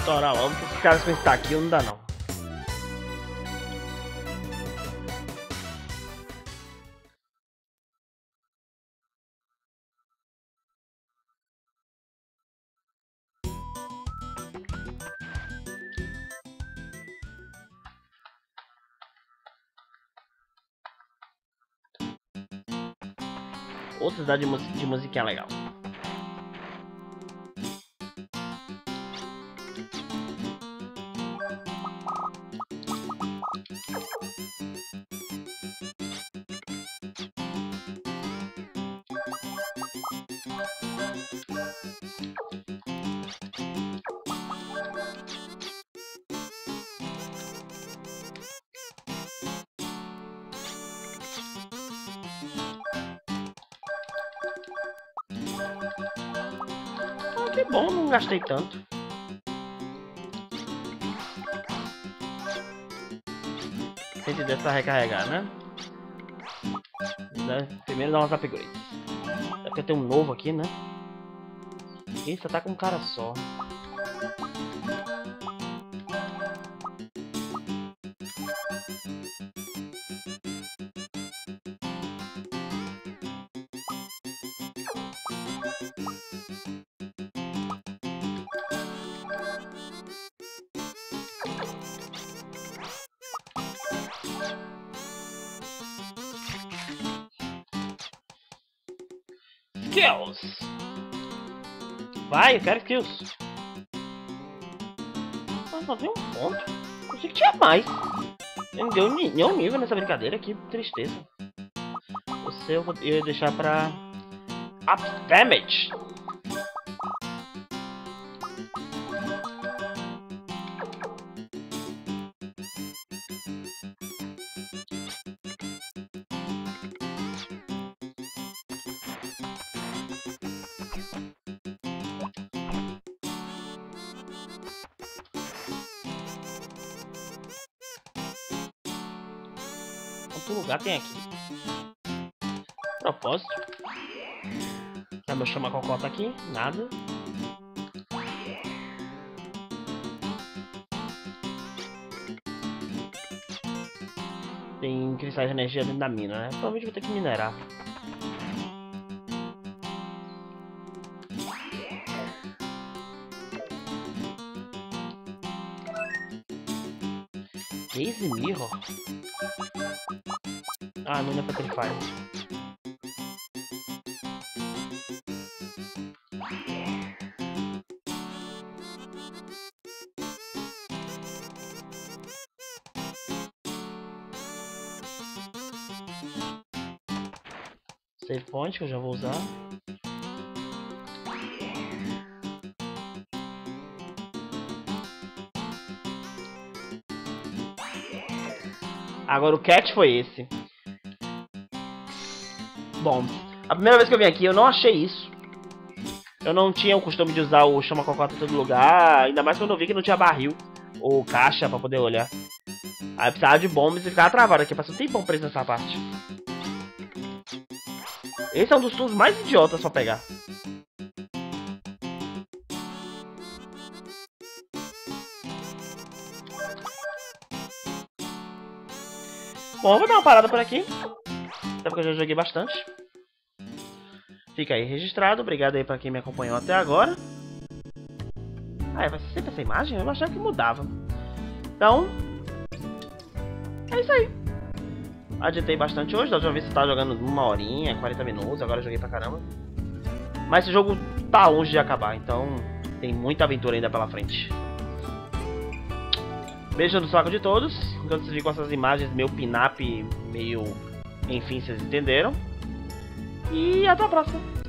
Estourar logo, porque esses caras com esse daqui não dá não. Outra cidade de musiquinha legal. Que bom, não gastei tanto. R$110 pra recarregar, né? Primeiro dá umas upgrades. É porque tem um novo aqui, né? Isso, tá com um cara só. Skills! Vai, eu quero skills! Mas só tem um ponto. Eu achei que tinha mais. Eu não deu nenhum nível nessa brincadeira, que tristeza. Você eu ia deixar pra... Up Damage! Quanto lugar tem aqui? Propósito. Tá, meu chama-cocota aqui? Nada. Tem cristais de energia dentro da mina, né? Provavelmente vou ter que minerar. Gaze Mirror? Ah, não é Petrified. Save point que eu já vou usar. Agora o catch foi esse. Bom, a primeira vez que eu vim aqui eu não achei isso. Eu não tinha o costume de usar o chama-cocota em todo lugar. Ainda mais quando eu vi que não tinha barril ou caixa pra poder olhar. Aí eu precisava de bombas e ficava travado aqui. Passou um tempão preso nessa parte. Esse é um dos tools mais idiotas pra pegar. Bom, eu vou dar uma parada por aqui. Até porque eu já joguei bastante. Fica aí registrado. Obrigado aí pra quem me acompanhou até agora. Ah, vai ser sempre essa imagem? Eu achava que mudava. Então, é isso aí. Adiantei bastante hoje. Da última vez eu tava jogando 1 horinha, 40 minutos. Agora eu joguei pra caramba. Mas esse jogo tá longe de acabar. Então, tem muita aventura ainda pela frente. Beijo no saco de todos. Enquanto vocês viram com essas imagens meio pin-up, meio... Enfim, vocês entenderam. E até a próxima.